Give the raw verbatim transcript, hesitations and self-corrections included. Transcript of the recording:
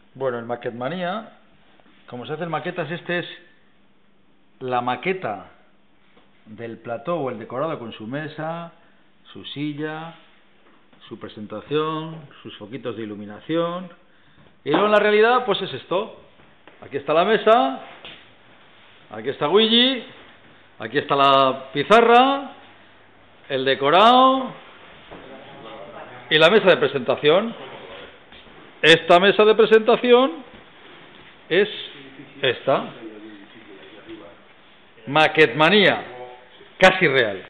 Bueno, en Maquetmanía, como se hacen maquetas, este es la maqueta del plató o el decorado con su mesa, su silla, su presentación, sus foquitos de iluminación. Y luego en la realidad, pues es esto. Aquí está la mesa, aquí está Luigi, aquí está la pizarra, el decorado y la mesa de presentación. Esta mesa de presentación es esta. Maquetmanía, casi real.